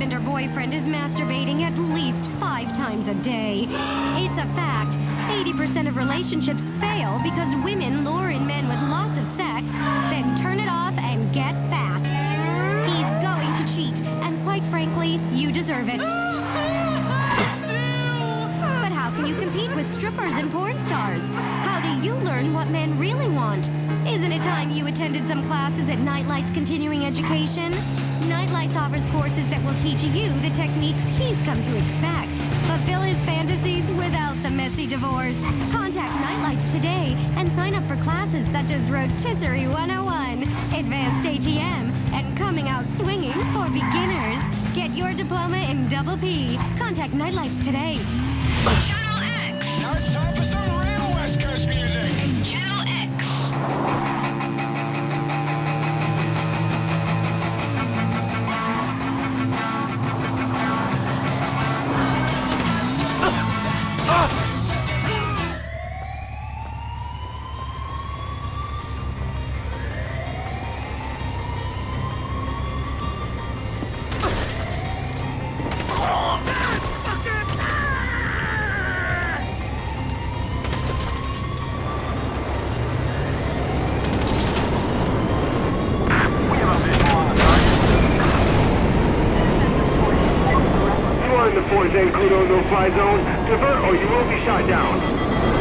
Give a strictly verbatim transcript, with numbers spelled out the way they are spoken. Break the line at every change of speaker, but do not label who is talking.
girlfriend or boyfriend is masturbating at least five times a day. It's a fact. eighty percent of relationships fail because women lure in men with lots of sex, then turn it off and get fat. He's going to cheat, and quite frankly, you deserve it. But how can you compete with strippers and porn stars? How do you learn what men really want? Isn't it time you attended some classes at Nightlight's Continuing Education? Nightlights offers courses that will teach you the techniques he's come to expect. Fulfill his fantasies without the messy divorce. Contact Nightlights today and sign up for classes such as Rotisserie one oh one, Advanced A T M, and Coming Out Swinging for beginners. Get your diploma in Double P. Contact Nightlights today.
Channel X.
Now it's time for some real West Coast music.
Channel X.
The four Zancudo no-fly zone. Divert or you will be shot down.